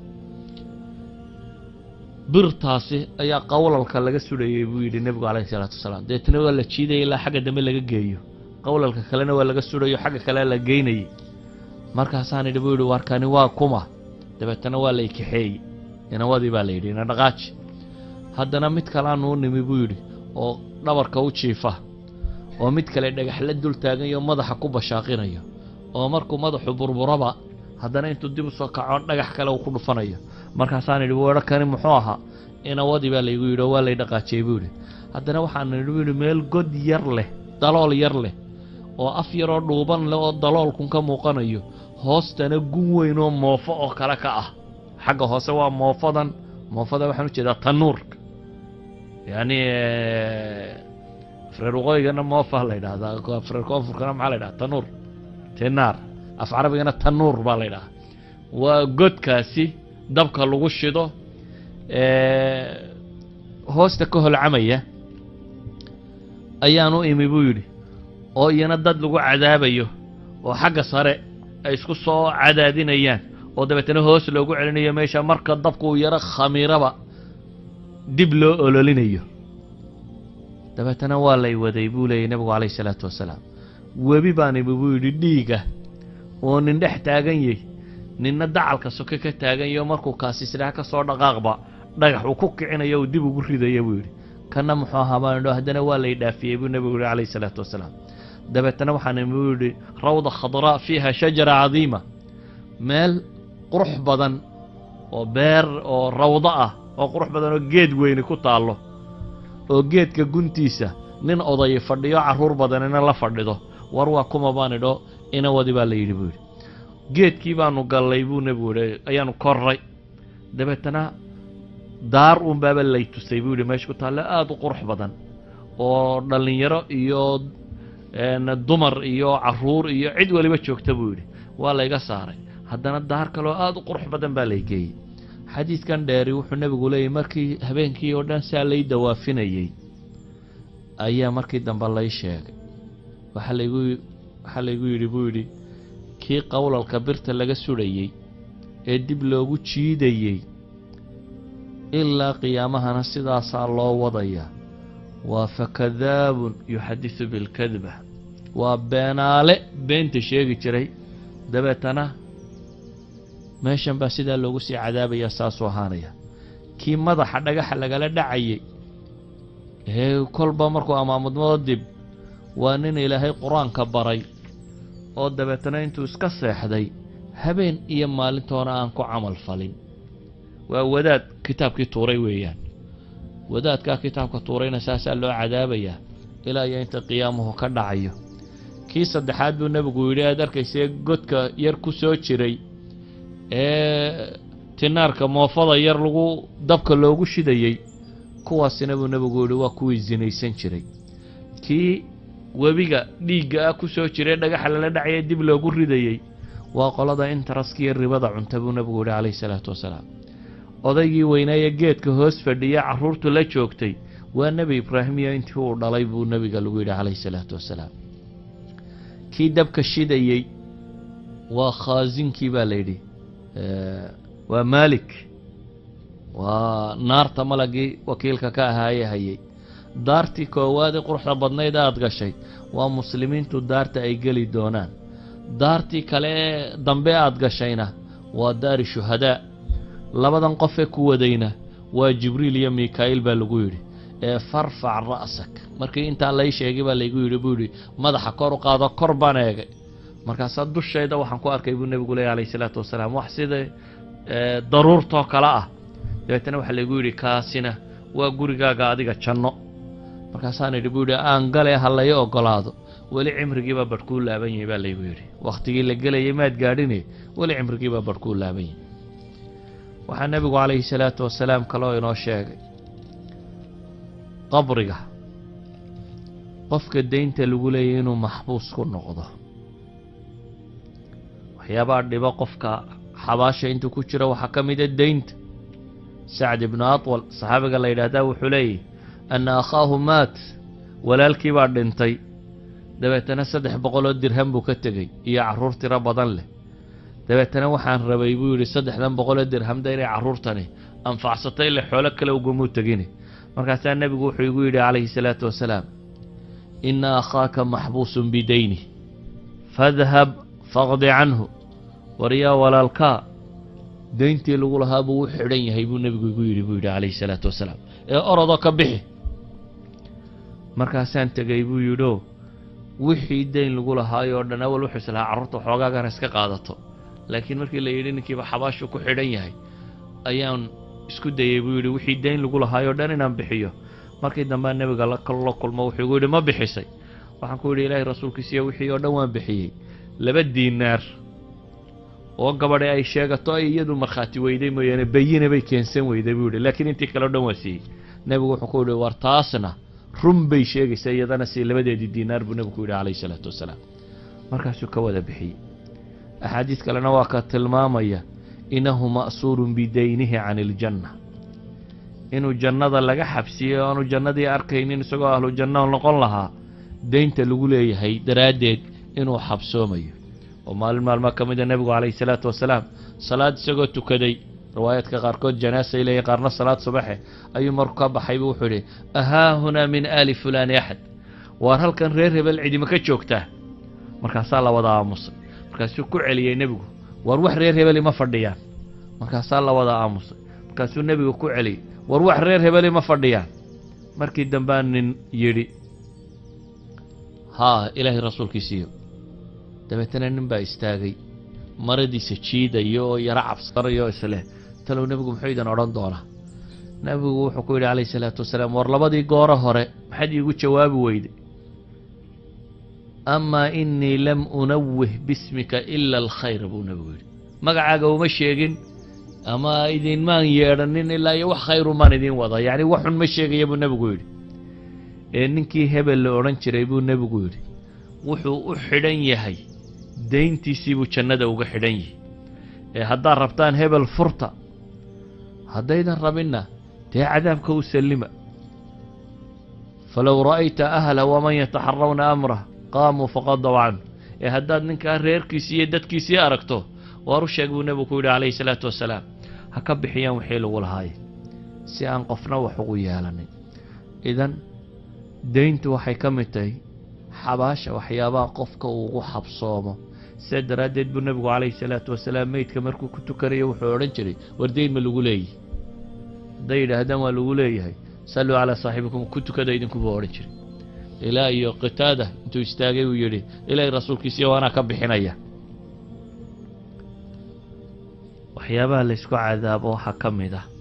birtaasi ayaa qowlalka laga sudhayey buu yidhi nebigu calayhi salaatu wasalaam deetna waa la jiidaya ilaa xagga dambe laga geeyo qowlalka kalena waa laga sudhayo xagga kale la geynayay markaasaan idhi buu yidhi warkani waa kuma dabeetana waa lay kaxeeyey inawadii baa la yidhi ina dhaqaaji haddana mid kalaanuu nimi buu yidhi oo dhabarka u jiifa oo mid kale dhagax la dul taagayo madaxa ku bashaaqinayo oo markuu madaxu burburaba haddana intuu dib u soo kaco dhagax kale uu ku dhufanayo markaasaan idhi weedho kani muxuu ahaa inawadii baa laygu yidhi oo waa lay dhaqaajiyey buu yidhi haddana waxaan idhi buu yidhi meel god yar leh dalool yar leh oo af yaroo dhuuban leh oo daloolkun ka muuqanayo hoostana gun weyn oo moofo oo kale ka ah xagga hoose waa moofadan moofada waxaan u jeedaa tanuurka yacni afreer waqooyigana moofa la yidhahdaa afreer koonfurkana maxaa la yidhaha tanuur tinaar af carabigana tanuur baa la yidhahaa waa godkaasi dabka lagu shido hoosta ka holcamaya ayaan u imi buu yidhi oo iyana dad lagu cadaabayo oo xagga sare ay isku soo cadaadinayaan oo dabeetana hoos loogu celinayo meesha marka dabku uu yaro khamiiraba dib loo ololinayo dabeetana waa lay waday buu leeyay nebigu calayhi salaatu wasalaam webi baan imi buu yidhi dhiiga oo nin dhex taagan yahy ninna dacalka soke ka taagan yaho markuu kaasisdhaha ka soo dhaqaaqba dhagax uu ku kicinayo uu dib ugu ridaya buu yidhi kanna muxuu ahaa baan idho haddana waa lay dhaafiyey buu nebigu yidhi calayhi salaatu wasalaam dabeetana waxaan imi buu yidhi rawda khadraa fiiha shajara cadiima meel qurux badan oo beer oo rawdo ah oo qurux badan oo geed weyni ku taallo oo geedka guntiisa nin oday fadhiyo carruur badanina la fadhido war waa kuma baan idho inawadi baa la yidhi buu yidhi geedkii baanu gallay buu nebigu yidhi ayaanu korray dabeetana daar uun baaba lay tusay buu yidhi meesha ku taalle aada u qurux badan oo dhallinyaro iyo dumar iyo carruur iyo cid waliba joogta buu yidhi waa layga saaray haddana daar kaloo aada u qurux badan baa lay geeyey xadiidkan dheeri wuxuu nebigu leeyahy markii habeenkii oo dhan saa lay dawaafinayey ayaa markii dambe lay sheegay waxaa laygu waxaa laygu yidhi buu yidhi kii qowlalka birta laga sudhayey ee dib loogu jiidayey ilaa qiyaamahana sidaasaa loo wadaya waa fakadaabun yuxadisu bilkadba waa beenaale beenta sheegi jiray dabeetana meeshan baa sidaa loogu sii cadaabaya saasuu ahaanaya kii madaxa dhagaxa lagala dhacayey ee kolba markuu amaamudmado dib waa nin ilaahay qur-aanka baray oo dabeetana intuu iska seexday habeen iyo maalintoona aan ku camal falin waa wadaad kitaabkii tuuray weeyaan wadaadkaa kitaabka tuurayna saasaa loo cadaabayaa ilaa iyo inta qiyaamuhu ka dhacayo kii saddexaad buu nebigu yidhi aad arkaysee godka yar ku soo jiray ee tinaarka moofada yar lagu dabka loogu shidayey kuwaasina buu nebigu yidhi waa kuwii sinaysan jiray kii webiga dhiigga ah ku soo jiray dhagaxa lala dhacaya dib loogu ridayey waa qolada intaraskiiyo ribada cunta buu nebigu yidhi calayhi salaatu wasalaam odaygii weynaaye geedka hoos fadhiya carruurtu la joogtay waa nebi ibraahimiyo intii uu dhalay buu nebiga lagu yidhi calayhi salaatu wasalaam kii dabka shidayey waa khaasinkii baa layidhi waa maalik waa naarta malagii wakiilka ka ahaaye hayey daartii koowaadee quruxda badnayd aad gashay waa muslimiintu daarta ay geli doonaan daartii kale ee dambe aad gashayna waa daari shuhadaa labadan qofee ku wadayna waa jibriil iyo mikaa'il baa lagu yidhi ee farfac ra'sak markii intaa lay sheegay baa laygu yidhi buu yidhi madaxa kor u qaado kor baan eegay markaasaa dushayda waxaan ku arkay buu nebigu leeyahy calayhi salaatu wasalaam wax sida daruurtoo kale ah dabeetana waxaa laygu yidhi kaasina waa gurigaaga adiga janno markaasaan idhi buu yidhi aan gale ha lay ogolaado weli cimrigiibaa badhkuu laaban yahay baa laygu yidhi wakhtigii la gelayay maad gaadhine weli cimrigiibaa badhkuu laaban yahay waxaa nebigu calayhi salaatu wasalaam kaloo inoo sheegay qabriga qofka deynta lagu leeyahy inuu maxbuus ku noqdo. waxyaabaa dhibo qofka xabaasha intuu ku jiro waxaa ka mida deynta. sacd ibnu atwal saxaabiga la yidhaahdaa wuxuu leeyahy anna akhaahu maat, walaalkii baa dhintay, dabeetana saddex boqoloo dirham buu ka tegey iyo carruur tiro badan leh. dabeetana waxaan rabay buu yidhi saddexdan boqoloo dirhamda inay carruurtani anfacsatay ile xoolo kale ugumuu tegini. markaasaa nebigu wuxuu igu yidhi calayhi salaatu wasalaam inna akhaaka maxbuusun bidayni fadhab faqdi canhu. war yaa walaalkaa deyntii lagu lahaa buu u xidhan yahay buu nebigu igu yidhi buu yidhi calayhi salaatu wasalaam, ee orodoo ka bixi. markaasaan tegey buu yidhio wixii dayn lagu lahaayoo dhan awal wuxuu islahaa carruurta xoogaagana iska qaadato, laakiin markii la yidhi ninkiiba xabaashu ku xidhan yahay ayaan isku dayey buu yidhi wixii dayn lagu lahaayoo dhan inaan bixiyo. markii dambea nebiga la kulmo wuxuu igu yidhi ma bixisay? waxaan ku yidhi ilaahay rasuulkiisiyo wixii oo dhan waan bixiyey. laba diinaar oo gabadhi ay sheegato ay iyadu markhaati weyday mooyaane bayina bay keensan weyday buu yidhi, laakiin intii kale o dhan waa siiyey. nebigu wuxuu ku yidhi war taasna run bay sheegaysaa, iyadana sii labadeedii diinaar buu nebigu ku yidhi calayhi salaatu wasalaam. markaasuu ka wada bixiyey. axaadiis kalena waa ka tilmaamaya inahu ma'suurun bidaynihi can iljanna, inuu jannada laga xabsiyey o aanu jannadii arkaynin isagoo ahlu janna noqon lahaa deynta lagu leeyahay daraaddeed inuu xabsoomayo. oo maalin maalmaa ka mida nebigu calayhi salaatu wasalaam salaad isagoo tukaday, riwaayaadka qaarkood janaasay leeyihin qaarna salaad subaxe, ayuu marku ka baxaybu wuxuu idhi ahaa hunaa min aali fulaani axad, waar halkan reer hebel cidima ka joogtaa? markaasaa la wada aamusay. markaasuu ku celiyey nebigu war wax reer hebeli ma fadhiyaan? markaasaa la wada aamusay. markaasuu nebigu ku celiyey war wax reer hebeli ma fadhiyaan? markii dambaa nin yidhi haa ilaahay rasuulkiisiiyo. dabeetana nin baa istaagay maradiisa jiidaya oo yaro cabsanayo oo isleh talow nebigu muxuu idan odhan doonaa? nebigu wuxuu ku yidhi calayhi salaatu wasalaam war labadii gooro hore maxaad iigu jawaabi weyday? amaa innii lam unawih bismika ila alkhayr buu nebigu yidhi, magacaaga uma sheegin ama idinmaan yeedhanin ilaa iyo wax khayru maan idin wada, yacni waxun ma sheegaya buu nebigu yidhi. ee ninkii hebel la odhan jiray buu nebigu yidhi wuxuu u xidhan yahay dayntiisii buu jannada uga xidhan yahay. ee haddaad rabtaan hebel furta, haddaydan rabinna dee cadaabka u sallima. falow ra'ayta ahla waman yataxarawna amrah qaamuu faqadaw canhu. ee haddaad ninkaa reerkiisii iyo dadkiisii aragto waar u sheeg buu nebigu ku yidhi calayhi salaatu wasalaam ha ka bixiyaan wixii lagu lahaaye si aan qofna wax ugu yeelanin. idan deyntu waxay ka mid tahay xabaasha waxyaabaha qofka uu ugu xabsoomo. sidaa daraaddeed buu nebigu calayhi salaatu wasalaam meydka markuu ku tukanayo wuxuu odhan jiray war deyn ma lagu leeyahy? hadday yidhaahdaan waa lagu leeyahay salluu calaa saaxibikum ku tukada idinkubuu odhan jiray. ilaa iyo qitaada intuu istaagay uu yidhi ilaahay rasuulkiisiiyo waanaa ka bixinaya. waxyaabaha laysku cadaabo waxaa ka mid ah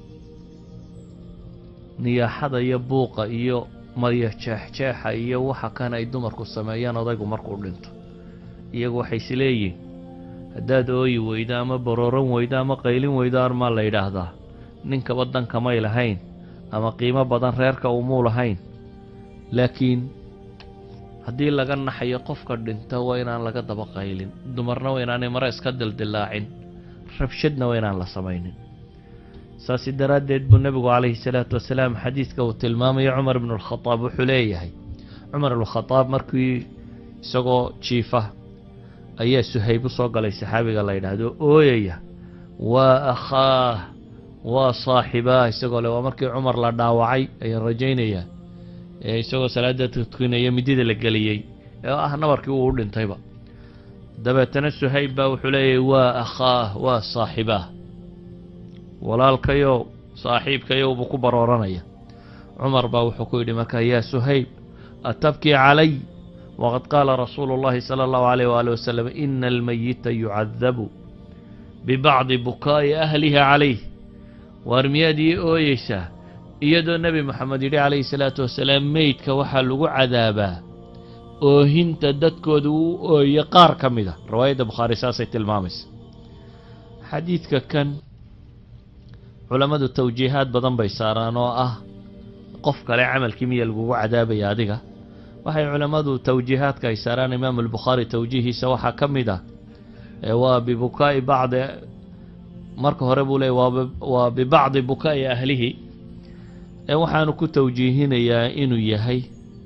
niyaaxada iyo buuqa iyo maryo jeexjeexa iyo waxa kan ay dumarku sameeyaan odaygu markuu dhinto. iyagu waxay is leeyihin haddaad ooyi weydo ama barooran weydo ama qaylin weydo armaa la yidhaahdaa ninkaba dankamay lahayn ama qiimo badan reerka umuu lahayn. laakiin haddii laga naxayo qofka dhinta waa inaan laga daba qaylin, dumarna waa inaanay mare iska dildilaacin, rabshadna waa inaan la samaynin. saasi daraaddeed buu nebigu calayhi salaatu wasalaam xadiidka uu tilmaamayo cumar ibnu alkhadaab wuxuu leeyahay cumar ibnualkhadaab markii isagoo jiifa ayaa suhayb u soo galay saxaabiga la yidhaahdo ooyaya waa akhaah waa saaxibaah isagoo le waa markii cumar la dhaawacay ayaan rajaynayaa ee isagoo salaada tukinaya midida la geliyey ee ah nabarkii uu u dhintayba. dabeetana suhayb baa wuxuu leeyahay waa akhaah waa saaxibaah, walaalkayow saaxiibkayow buu ku barooranaya. cumar baa wuxuu ku yidhi markaa yaa suhayb atabkii calay waqad qaala rasuulu اllahi salى اllahu alayh waali wasalam ina almayita yucadabu bibacdi bukaa'i ahliha calayh. waar miyaad ii ooyeysaa iyadoo nebi moxamed yidhi calayhi salaatu wasalaam meydka waxaa lagu cadaabaa oohinta dadkooda uu ooye qaar ka mid a. riwaayadda bukhaari saasay tilmaamaysa. xadiidka kan culamadu tawjiihaad badan bay saaraan oo ah qof kale camalkii miya lagugu cadaabaya adiga waxay culamadu tawjiihaadka ay saaraan imaam albukhaari tawjiihiisa waxaa ka mid ah waa bibukaa'i bacdi marka hore buu leey waa bibacdi bukaa'i ahlihi waxaanu ku tawjiihinayaa inuu yahay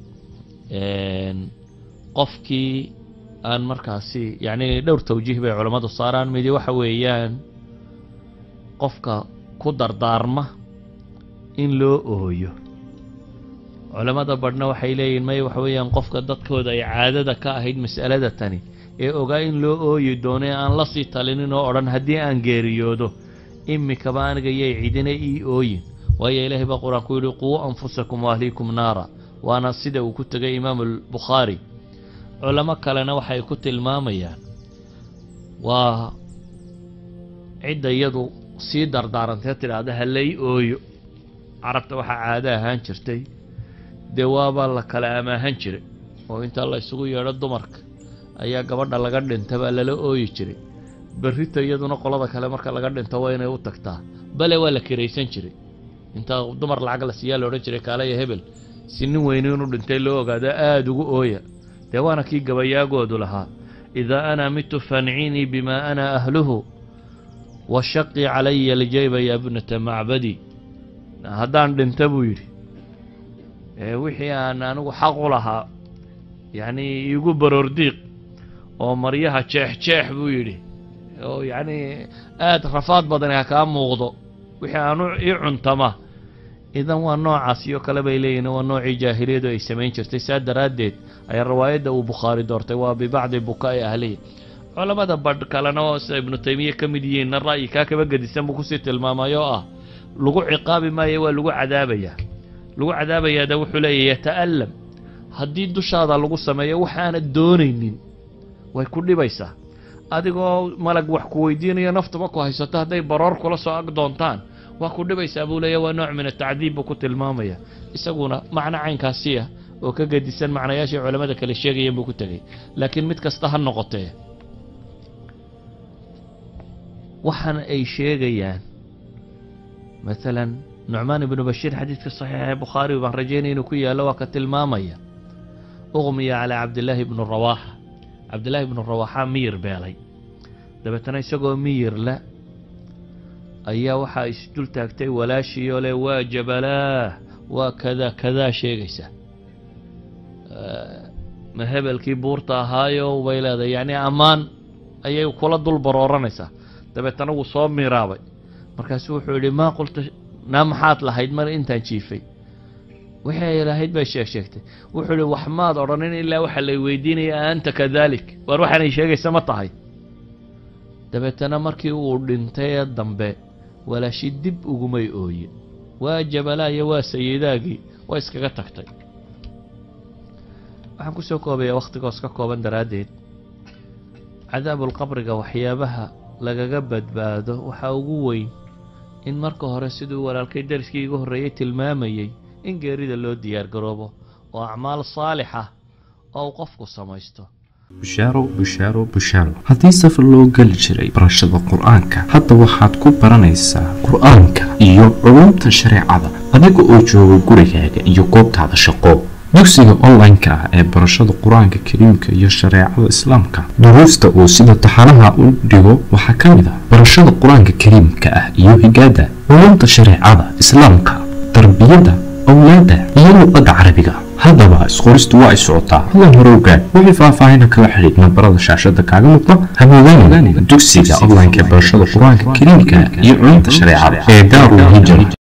qofkii aan markaasi yacni dhowr tawjiih bay culammadu saaraan midi waxa weeyaan qofka ku dardaarma in loo ooyo culamada badhna waxay leeyihin may waxa weeyaan qofka dadkooda ay caadada ka ahayd mas'alada tani ee ogaa in loo ooyi doono ee aan la sii talinin oo odhan haddii aan geeriyoodo imikaba aniga yay cidina ii ooyin waayo ilaahay baa qur-aan ku yidhi quu anfusakum waahliikum naara waana sida uu ku tegay imaamu albukhaari culamo kalena waxay ku tilmaamayaan waa cidda iyadu sii dardaarantee tidhaahda halay ooyo carabta waxaa caado ahaan jirtay dee waabaa la kala amaahan jiray oo intaa la isugu yeedho dumarka ayaa gabadha laga dhinta baa lala ooyi jiray berrita iyaduna qolada kale marka laga dhinto waa inay u tagtaa bale waa la kiraysan jiray intaa dumar lacag la siiyaa la odhan jiray kaalaya hebel si nin weyni inuu dhintay loo ogaado aada ugu ooya dee waana kii gabayaagoodu lahaa idaa ana mitu fanciinii bimaa ana ahluhu washaqii calaya aljayba ya bnata macbadi haddaan dhinta buu yidhi wixii aan anigu xaq u lahaa yacni iigu baroordiiq oo maryaha jeex jeex buu yidhi oo yacni aada rafaad badan ha kaa muuqdo wixii aanu ii cuntama idan waa noocaas iyo kale bay leeyihin waa noocii jaahiliyadu ay samayn jirtay saa daraaddeed ayaa riwaayadda uu bukhaari doortay waa bibacdi bukaa'i ahlihi culamada badh kalena oo sida ibnu taymiya ka mid yihiinna ra'yi kaa kaba gedisan buu kusii tilmaamay oo ah lagu ciqaabi maayo waa lagu cadaabayaa lagu cadaabayaada wuxuu leeyahy yata'allam haddii dushaada lagu sameeyo waxaanad doonaynin way ku dhibaysaa adigoo malag wax ku weydiinayo naftuba ku haysato hadday baroor kula soo ag doontaan waa ku dhibaysaa buu leeyahy waa nooc min atacdiib buu ku tilmaamaya isaguna macno caynkaasi ah oo ka gedisan macnayaashii culamada kale sheegayeen buu ku tegay laakiin mid kasta ha noqotee waxaana ay sheegayaan maalan nucmaan ibnu bashiir xadiidka saxiixa ee bukhaari baan rajaynaya inuu ku yaallo waa ka tilmaamaya uqmiya calaa cabdillaahi ibnu rawaaxa cabdillaahi ibnu rawaaxa miyir beelay dabeetana isagoo miyir le ayaa waxaa isdul taagtay walaashiioo leh waa jabalaah waa kada kadaa sheegaysa ma hebelkii buurta ahaayo bay leedahay yacni ammaan ayay kula dul barooranaysaa dabeetana wuu soo miraabay markaasuu wuxuu yidhi maa qulta naa maxaad lahayd mar intaan jiifay wixii ay lahayd bay sheeg sheegtay wuxuu yidhi wax maad odhanin ilaa waxa lay weydiinaya anta kadalik waar waxaanay sheegaysa ma tahay dabeetana markii uu dhintay ee dambe walaashi dib ugumay ooye waa jabalaayo waa sayidaagii waa iskaga tagtay waxaan ku soo koobayaa wakhtigoos ka kooban daraaddeed cadaabulqabriga waxyaabaha lagaga badbaado waxaa ugu weyn in marka hore siduu walaalkay dariskii iga horreeyey tilmaamayey in geerida loo diyaar garoobo oo acmaal saalix ah oo uu qofku samaysto bushaaro bushaaro bushaaro haddii safar loo geli jiray barashada qur-aanka hadda waxaad ku baranaysaa qur-aanka iyo culumta shareecada adiga oo jooga gurigaaga iyo goobtaada shaqo dugsiga online-ka ah ee barashada qur-aanka kariimka iyo shareecada islaamka duruusta uu sida taxanaha u dhigo waxaa ka mid ah barashada qur-aanka kariimka ah iyo higaada culumta shareecada islaamka tarbiyada awlaada iyo luqadda carabiga haddaba isqoristu waa ay socotaa hadan hore ogaad wixii faahfaahina kala xidhiid nambarada shaashada kaaga muuqda hamoodaan dugsiga online-ka ee barashada qur-aanka kariimka iyo culumta shareecada ee daarul hijra